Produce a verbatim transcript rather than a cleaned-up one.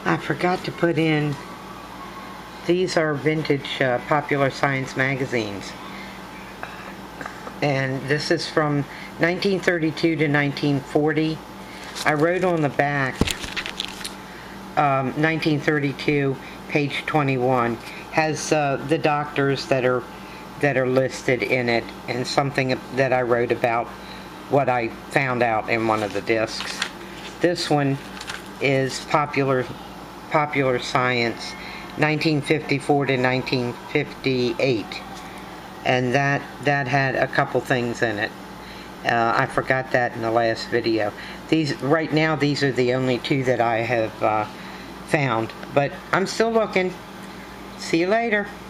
I forgot to put in, these are vintage uh, Popular Science magazines. And this is from nineteen thirty-two to nineteen forty. I wrote on the back, um, nineteen thirty-two, page twenty-one, has uh, the doctors that are that are listed in it, and something that I wrote about what I found out in one of the discs. This one is Popular Popular Science, nineteen fifty-four to nineteen fifty-eight, and that that had a couple things in it. Uh, I forgot that in the last video. These right now, these are the only two that I have uh, found, but I'm still looking. See you later.